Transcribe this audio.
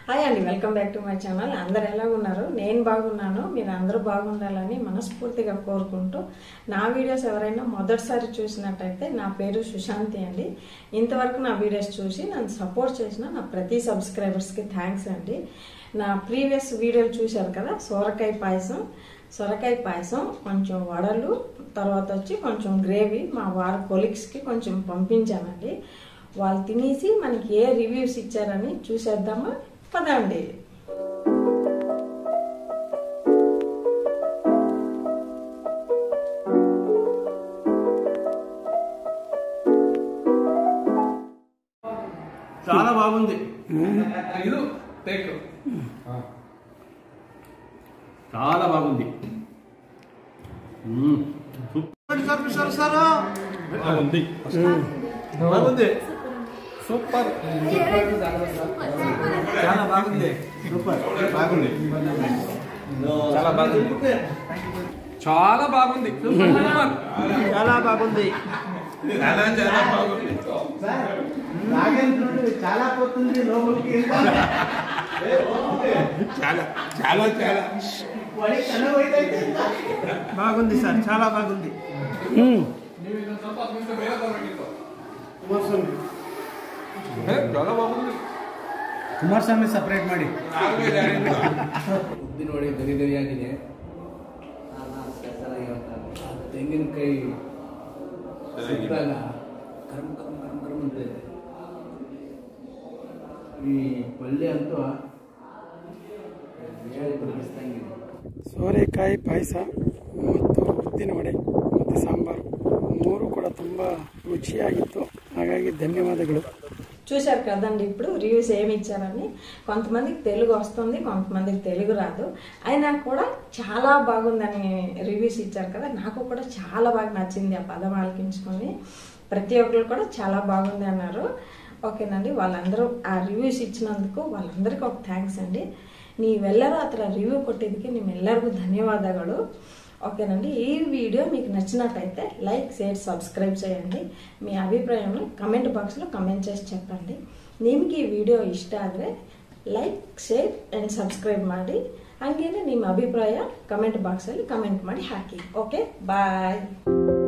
Hi అండి, welcome back to my channel. అందరు ఎలా ఉన్నారు? నేను బాగున్నాను. మీరు అందరూ బాగుండాలని మనస్ఫూర్తిగా కోరుకుంటూ, నా వీడియోస్ ఎవరైనా మొదటిసారి చూసినట్టయితే నా పేరు సుశాంతి అండి. ఇంతవరకు నా వీడియోస్ చూసి నన్ను సపోర్ట్ చేసిన నా ప్రతి సబ్స్క్రైబర్స్కి థ్యాంక్స్ అండి. నా ప్రీవియస్ వీడియోలు చూశారు కదా, సొరకాయ పాయసం, కొంచెం వడలు, తర్వాత వచ్చి కొంచెం గ్రేవీ మా వారి కొలీగ్స్కి కొంచెం పంపించానండి. వాళ్ళు తినేసి మనకి ఏ రివ్యూస్ ఇచ్చారని చూసేద్దామా? పదండి. చాలా బాగుంది. చాలా బాగుంది. బాగుంది. సూపర్. చాలా బాగుంది. సూపర్. బాగుంది. చాలా బాగుంది. చాలా బాగుంది. చాలా బాగుంది. చాలా బాగుంది. చాలా పోతుంది లోపలికి. చాలా చాలా చాలా బాగుంది సార్, చాలా బాగుంది. చాలా బాగుంది. ಕುಮಾರಸ್ವಾಮಿ ಸಪರೇಟ್ ಮಾಡಿ. ಉದ್ದಿನ ವಡೆ ಗರಿ ಗರಿಯಾಗಿದೆ. ತೆಂಗಿನಕಾಯಿ ಸಿಕ್ಕಾಗ ಕರ್ಮ್ ಕರ್ಮ್ ಕರ್ಮ್ ಕರ್ಮ್ ಅಂತ ಇದೆ. ಈ ಪಲ್ಯ ಅಂತೂ ಪರಿಸ್ಥಿತಿ. ಸೋರೆಕಾಯಿ ಪಾಯಸ ಮತ್ತು ಉದ್ದಿನ ವಡೆ ಮತ್ತು ಸಾಂಬಾರು ಮೂರು ಕೂಡ ತುಂಬ ರುಚಿಯಾಗಿತ್ತು. ಹಾಗಾಗಿ ధన్యవాదాలు. చూశారు కదండి ఇప్పుడు రివ్యూస్ ఏమి ఇచ్చారని. కొంతమందికి తెలుగు వస్తుంది, కొంతమందికి తెలుగు రాదు. అయినా కూడా చాలా బాగుందని రివ్యూస్ ఇచ్చారు కదా. నాకు కూడా చాలా బాగా నచ్చింది ఆ పదం ఆలకించుకొని. ప్రతి ఒక్కరు కూడా చాలా బాగుంది అన్నారు. ఓకేనండి, వాళ్ళందరూ ఆ రివ్యూస్ ఇచ్చినందుకు వాళ్ళందరికీ ఒక థ్యాంక్స్ అండి. ನೀವೆಲ್ಲರೂ ಆ ಥರ ರಿವ್ಯೂ ಕೊಟ್ಟಿದ್ದಕ್ಕೆ ನಿಮ್ಮೆಲ್ಲರಿಗೂ ಧನ್ಯವಾದಗಳು. ఓకేనండి, ఈ వీడియో మీకు నచ్చినట్టయితే లైక్, షేర్, సబ్స్క్రైబ్ చేయండి. మీ ಅಭಿಪ್ರಾಯವನ್ನು ಕಮೆಂಟ್ ಬಾಕ್ಸ್లో ಕಮೆಂಟ್ చేసి చెప్పండి. ನಿಮಗೆ ಈ ವಿಡಿಯೋ ಇಷ್ಟ ಆದರೆ ಲೈಕ್, ಶೇರ್ ಆ್ಯಂಡ್ ಸಬ್ಸ್ಕ್ರೈಬ್ ಮಾಡಿ. ಹಾಗೇನೆ ನಿಮ್ಮ ಅಭಿಪ್ರಾಯ ಕಮೆಂಟ್ ಬಾಕ್ಸಲ್ಲಿ ಕಮೆಂಟ್ ಮಾಡಿ ಹಾಕಿ. ಓಕೆ, ಬಾಯ್.